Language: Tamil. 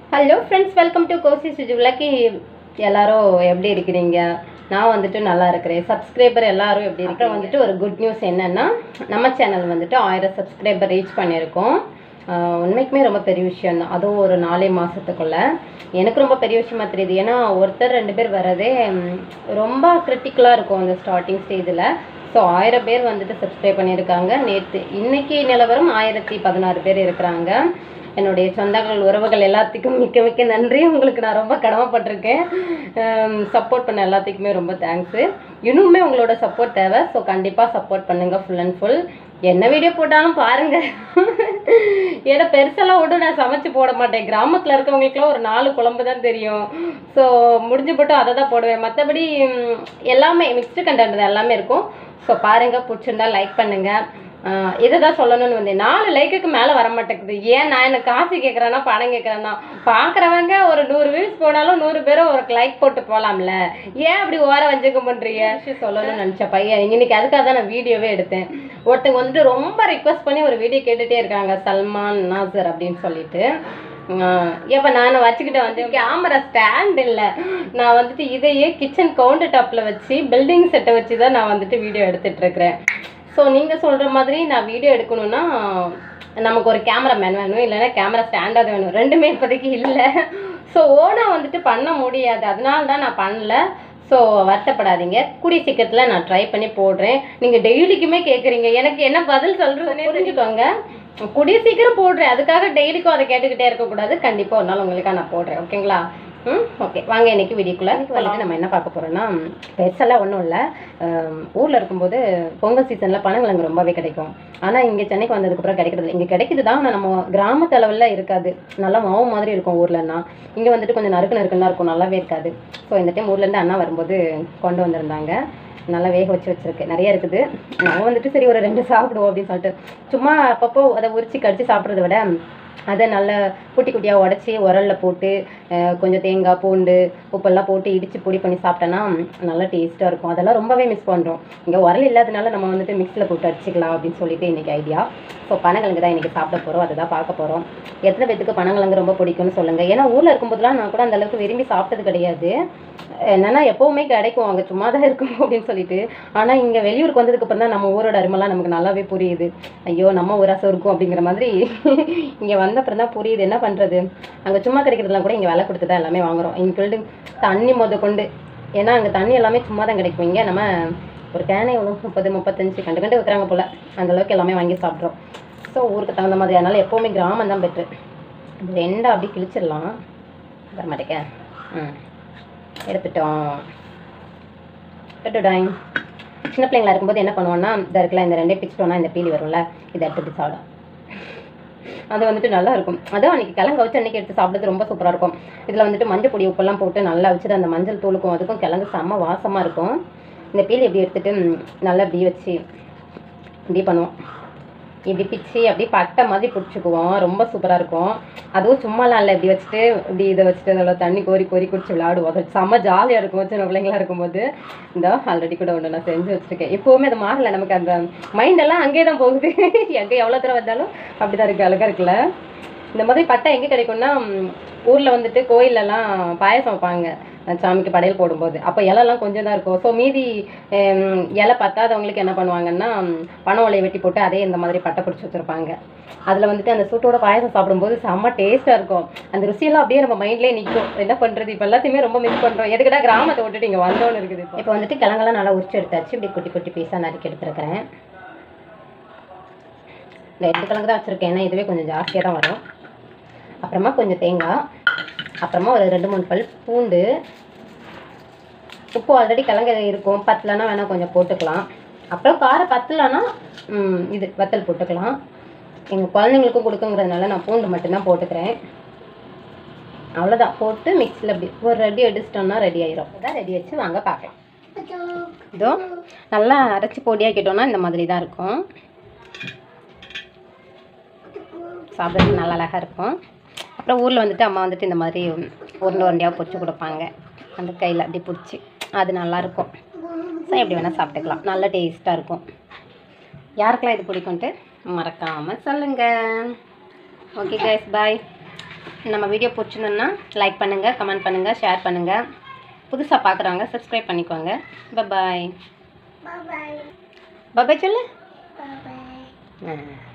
ஹலோ ஃப்ரெண்ட்ஸ், வெல்கம் டு கோசி சுஜுவிலக்கி. எல்லாரும் எப்படி இருக்கிறீங்க? நான் வந்துட்டு நல்லா இருக்கிறேன். சப்ஸ்கிரைபர் எல்லாரும் எப்படி இருக்கிறோம்? வந்துட்டு ஒரு குட் நியூஸ் என்னென்னா, நம்ம சேனல் வந்துட்டு 1000 சப்ஸ்கிரைபர் ரீச் பண்ணியிருக்கோம். உண்மைக்குமே ரொம்ப பெரிய விஷயம் தான். அதுவும் ஒரு 4 மாதத்துக்குள்ளே எனக்கு ரொம்ப பெரிய விஷயமா தெரியுது. ஏன்னா ஒருத்தர் 2 பேர் வரதே ரொம்ப கிரிட்டிக்கலாக இருக்கும் அந்த ஸ்டார்டிங் ஸ்டேஜில். ஸோ 1000 பேர் வந்துட்டு சப்ஸ்கிரைப் பண்ணியிருக்காங்க. இன்னைக்கு நிலவரம் 1016 பேர் இருக்கிறாங்க. என்னுடைய சொந்தங்கள், உறவுகள் எல்லாத்துக்கும் மிக்க மிக்க நன்றி. உங்களுக்கு நான் ரொம்ப கடமைப்பட்டிருக்கேன். சப்போர்ட் பண்ண எல்லாத்துக்குமே ரொம்ப தேங்க்ஸு. இன்னுமே உங்களோட சப்போர்ட் தேவை. ஸோ கண்டிப்பாக சப்போர்ட் பண்ணுங்கள். ஃபுல் அண்ட் ஃபுல் என்ன வீடியோ போட்டாலும் பாருங்கள். ஏன்னா பெருசெல்லாம் ஒன்றும் நான் சமைச்சு போட மாட்டேன். கிராமத்தில் இருக்கவங்களுக்குலாம் ஒரு 4 குழம்பு தான் தெரியும். ஸோ முடிஞ்சு போட்டு அதை தான் போடுவேன். மற்றபடி எல்லாமே மிக்ஸ்டு கண்டென்ட் தான் எல்லாமே இருக்கும். ஸோ பாருங்கள், பிடிச்சிருந்தா லைக் பண்ணுங்கள். இதை தான் சொல்லணும்னு வந்தேன். 4 லைக்குக்கு மேலே வர மாட்டேங்குது. ஏன் நான் எனக்கு காசு கேட்குறேன்னா பணம் கேட்குறேன்னா? பார்க்குறவங்க ஒரு 100 வியூஸ் போனாலும் 100 பேரும் ஒரு லைக் போட்டு போகலாம்ல. ஏன் அப்படி ஓர வஞ்சகம் பண்ணுறீங்க? சொல்லணும்னு நினச்சேன் பையன். இன்னைக்கு அதுக்காக தான் நான் வீடியோவே எடுத்தேன். ஒருத்தங்க வந்துட்டு ரொம்ப ரிக்வஸ்ட் பண்ணி ஒரு வீடியோ கேட்டுகிட்டே இருக்காங்க, சல்மான் நாசர் அப்படின்னு சொல்லிட்டு. எப்போ நான் வச்சுக்கிட்ட வந்து கேமரா ஸ்டாண்ட் இல்லை. நான் வந்துட்டு இதையே கிச்சன் கவுண்டர் டாப்பில் வச்சு பில்டிங் செட்டை வச்சு தான் நான் வந்துட்டு வீடியோ எடுத்துகிட்ருக்கிறேன். ஸோ நீங்கள் சொல்கிற மாதிரி நான் வீடியோ எடுக்கணுன்னா நமக்கு ஒரு கேமராமேன் வேணும், இல்லைன்னா கேமரா ஸ்டாண்டாவது வேணும். ரெண்டுமே இப்போதைக்கு இல்லை. ஸோ ஓனாக வந்துட்டு பண்ண முடியாது. அதனால தான் நான் பண்ணல. ஸோ வருத்தப்படாதீங்க. கூடிய சீக்கிரத்தில் நான் ட்ரை பண்ணி போடுறேன். நீங்கள் டெய்லிக்குமே கேட்குறீங்க, எனக்கு என்ன பதில் சொல்கிறதுனே புரிஞ்சுக்கோங்க. கூடிய சீக்கிரம் போடுறேன். அதுக்காக டெய்லிக்கும் அதை கேட்டுக்கிட்டே இருக்கக்கூடாது. கண்டிப்பாக ஒரு நாள் உங்களுக்காக நான் போடுறேன். ஓகேங்களா? ஓகே, வாங்க இன்னைக்கு வீடியோக்குள்ளே வந்துட்டு நம்ம என்ன பார்க்க போகிறோன்னா, பெருசெல்லாம் ஒன்றும் இல்லை. ஊரில் இருக்கும்போது பொங்கல் சீசனில் பனங்கிழங்கு ரொம்பவே கிடைக்கும். ஆனால் இங்கே சென்னைக்கு வந்ததுக்கப்புறம் கிடைக்கிறது. இங்கே கிடைக்குது தான், ஆனால் நம்ம கிராமத்து அளவில் இருக்காது. நல்லா மாவு மாதிரி இருக்கும் ஊர்லன்னா. இங்கே வந்துட்டு கொஞ்சம் நறுக்குன்னு இருக்கும், நல்லாவே இருக்காது. ஸோ இந்த டைம் ஊர்லேருந்து அண்ணா வரும்போது கொண்டு வந்திருந்தாங்க. நல்லா வேக வச்சுருக்கேன். நிறைய இருக்குது. நாங்கள் வந்துட்டு சரி ஒரு 2 சாப்பிடுவோம் அப்படின்னு சொல்லிட்டு சும்மா அப்பப்போ அதை உரிச்சு கடிச்சு சாப்பிட்றத விட அதை நல்லா குட்டி குட்டியாக உடச்சி உரலில் போட்டு கொஞ்சம் தேங்காய், பூண்டு, உப்பெல்லாம் போட்டு இடித்து பொடி பண்ணி சாப்பிட்டோன்னா நல்லா டேஸ்ட்டாக இருக்கும். அதெல்லாம் ரொம்பவே மிஸ் பண்ணுறோம். இங்கே உரல் இல்லாதனால நம்ம வந்துட்டு மிக்ஸில் போட்டு அடிச்சிக்கலாம் அப்படின்னு சொல்லிட்டு இன்றைக்கி ஐடியா. ஸோ பனங்கிழங்கு தான் இன்றைக்கி சாப்பிட போகிறோம். அதை தான் பார்க்க போகிறோம். எத்தனை பேத்துக்கு பனங்கிழங்கு ரொம்ப பிடிக்கும்னு சொல்லுங்கள். ஏன்னா ஊரில் இருக்கும்போதெல்லாம் நான் கூட அந்தளவுக்கு விரும்பி சாப்பிட்டது கிடையாது. என்னென்னா எப்போவுமே கிடைக்கும், அங்கே சும்மா தான் இருக்கும் அப்படின்னு சொல்லிட்டு. ஆனால் இங்கே வெளியூருக்கு வந்ததுக்கப்புறம் தான் நம்ம ஊரோட அருமெல்லாம் நமக்கு நல்லாவே புரியுது. ஐயோ, நம்ம ஊராசம் இருக்கும் அப்படிங்கிற மாதிரி இங்கே வந்தப்புறம் தான் புரியுது. என்ன பண்ணுறது, அங்கே சும்மா கிடைக்கிறதுலாம் கூட இங்கே விலை கொடுத்து தான் எல்லாமே வாங்குகிறோம். இன்க்ளூடு தண்ணி கொண்டு. ஏன்னா அங்கே தண்ணி எல்லாமே சும்மா தான் கிடைக்கும். இங்கே நம்ம ஒரு கேனை எவ்வளோ 30, 35 கண்டு வைக்கிறாங்க போல். அந்தளவுக்கு எல்லாமே வாங்கி சாப்பிட்றோம். ஸோ ஊருக்கு தகுந்த மாதிரி. அதனால் எப்போவுமே கிராமம் தான் பெட்ரு. 2 அப்படி கிழிச்சிடலாம். வர மாட்டேங்க. எடுத்துட்டோம். சின்ன பிள்ளைங்களா இருக்கும்போது என்ன பண்ணுவோன்னா, இதை இருக்கலாம், இந்த 2 பிச்சிட்டோன்னா இந்த பீலி வரும்ல, இதை எடுத்து சாப்பிடும். அது வந்துட்டு நல்லா இருக்கும். அதுவும் அன்றைக்கி கிழங்கு வச்சு அன்றைக்கி எடுத்து சாப்பிட்றது ரொம்ப சூப்பராக இருக்கும். இதில் வந்துட்டு மஞ்சள் பொடி, உப்பெல்லாம் போட்டு நல்லா வச்சுட்டு அந்த மஞ்சள் தூளுக்கும் அதுக்கும் கிழங்கு செம்ம வாசமாக இருக்கும். இந்த பீலி எப்படி எடுத்துகிட்டு நல்லா இப்படி வச்சு இப்படி பண்ணுவோம். இப்படி பிச்சு அப்படி பட்டை மாதிரி பிடிச்சிக்குவோம். ரொம்ப சூப்பராக இருக்கும். அதுவும் சும்மாலாம் இல்லை, இப்படி வச்சுட்டு இப்படி இதை வச்சுட்டு அதில் தண்ணி கோரி குடிச்சு விளையாடுவோம். அது செம்ம ஜாலியாக இருக்கும் சின்ன பிள்ளைங்களாக இருக்கும்போது. இந்த ஆல்ரெடி கூட ஒன்று நான் செஞ்சு வச்சுருக்கேன். எப்போவுமே அது மாறலை. நமக்கு அந்த மைண்டெல்லாம் அங்கேயே தான் போகுது. எங்கே எவ்வளோ தூரம் வந்தாலும் அப்படி தான் இருக்குது. அழகாக இருக்குல்ல. இந்த மாதிரி பட்டை எங்கே கிடைக்கும்னா, ஊரில் வந்துட்டு கோயிலெல்லாம் பாயசம் வைப்பாங்க சாமிக்கு படையல் போடும்போது. அப்போ இலைலாம் கொஞ்சம் தான் இருக்கும். ஸோ மீதி இலை பத்தாதவங்களுக்கு என்ன பண்ணுவாங்கன்னா, பனை ஓலையை வெட்டி போட்டு அதே இந்த மாதிரி பட்டை பிடிச்சி வச்சுருப்பாங்க. அதில் வந்துட்டு அந்த சூட்டோட பாயசம் சாப்பிடும்போது செம்ம டேஸ்ட்டாக இருக்கும். அந்த ருசியெல்லாம் அப்படியே நம்ம மைண்ட்லேயே நிற்கும். என்ன பண்ணுறது, இப்போ எல்லாத்தையுமே ரொம்ப மிஸ் பண்ணுறோம். எதுக்கிட்ட கிராமத்தை விட்டுட்டு இங்கே வந்தோன்னு இருக்குது. இப்போ வந்துட்டு கிழங்கெல்லாம் நல்லா உரிச்சு எடுத்தாச்சு. இப்படி குட்டி குட்டி பீஸாக நறுக்கி எடுத்துருக்கிறேன். இந்த 2 கிழங்கு தான் வச்சுருக்கேன். ஏன்னா இதுவே கொஞ்சம் ஜாஸ்தியாக தான் வரும். அப்புறமா கொஞ்சம் தேங்காய், அப்புறமா ஒரு 2-3 பல் பூண்டு, உப்பு ஆல்ரெடி கிழங்கு இருக்கும். பத்தலைன்னா வேணால் கொஞ்சம் போட்டுக்கலாம். அப்புறம் காரம் பத்தலைன்னா இது வத்தல் போட்டுக்கலாம். எங்கள் குழந்தைங்களுக்கும் கொடுக்குங்கிறதுனால நான் பூண்டு மட்டும்தான் போட்டுக்கிறேன். அவ்வளோதான். போட்டு மிக்ஸில் அப்படி ஒரு ரெடி அடிச்சிட்டோம்னா ரெடி ஆயிரும். அதான் ரெடி வச்சு வாங்க பார்க்கலாம். இதோ நல்லா அரைச்சி பொடியாக்கிட்டோன்னா இந்த மாதிரி தான் இருக்கும். சாப்பிட்றதுக்கு நல்லா அழகாக இருக்கும். அப்புறம் ஊரில் வந்துட்டு அம்மா வந்துட்டு இந்த மாதிரி உருண்டையாக பிடிச்சி கொடுப்பாங்க. அந்த கையில் அப்படி பிடிச்சி அது நல்லாயிருக்கும். ஸோ எப்படி வேணால் சாப்பிட்டுக்கலாம். நல்லா டேஸ்ட்டாக இருக்கும். யாருக்கெல்லாம் இது பிடிக்கும்ட்டு மறக்காமல் சொல்லுங்கள். Okay guys, bye. நம்ம வீடியோ பிடிச்சிருந்தோன்னா லைக் பண்ணுங்கள், கமெண்ட் பண்ணுங்கள், ஷேர் பண்ணுங்கள். புதுசாக பார்க்குறவங்க சப்ஸ்கிரைப் பண்ணிக்கோங்க. பாய் பாய் சொல்லு.